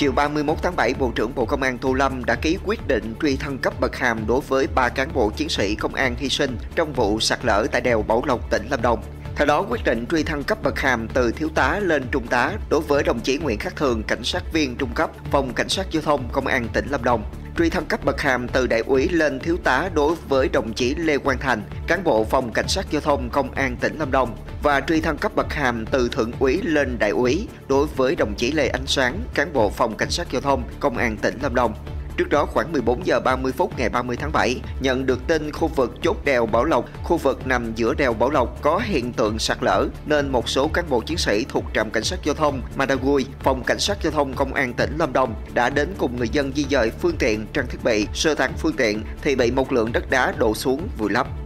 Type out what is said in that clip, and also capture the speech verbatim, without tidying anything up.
Chiều ba mươi mốt tháng bảy, Bộ trưởng Bộ Công an Tô Lâm đã ký quyết định truy thăng cấp bậc hàm đối với ba cán bộ chiến sĩ công an hy sinh trong vụ sạt lở tại đèo Bảo Lộc, tỉnh Lâm Đồng. Theo đó, quyết định truy thăng cấp bậc hàm từ thiếu tá lên trung tá đối với đồng chí Nguyễn Khắc Thường, cảnh sát viên trung cấp, phòng cảnh sát giao thông Công an tỉnh Lâm Đồng. Truy thăng cấp bậc hàm từ đại úy lên thiếu tá đối với đồng chí Lê Quang Thành, cán bộ phòng cảnh sát giao thông Công an tỉnh Lâm Đồng, và truy thăng cấp bậc hàm từ thượng úy lên đại úy đối với đồng chí Lê Ánh Sáng, cán bộ phòng cảnh sát giao thông Công an tỉnh Lâm Đồng. Trước đó, khoảng mười bốn giờ ba mươi phút ngày ba mươi tháng bảy, nhận được tin khu vực chốt đèo Bảo Lộc, khu vực nằm giữa đèo Bảo Lộc có hiện tượng sạt lở, nên một số cán bộ chiến sĩ thuộc trạm cảnh sát giao thông Madagui, phòng cảnh sát giao thông Công an tỉnh Lâm Đồng đã đến cùng người dân di dời phương tiện, trang thiết bị, sơ tán phương tiện thì bị một lượng đất đá đổ xuống vùi lấp.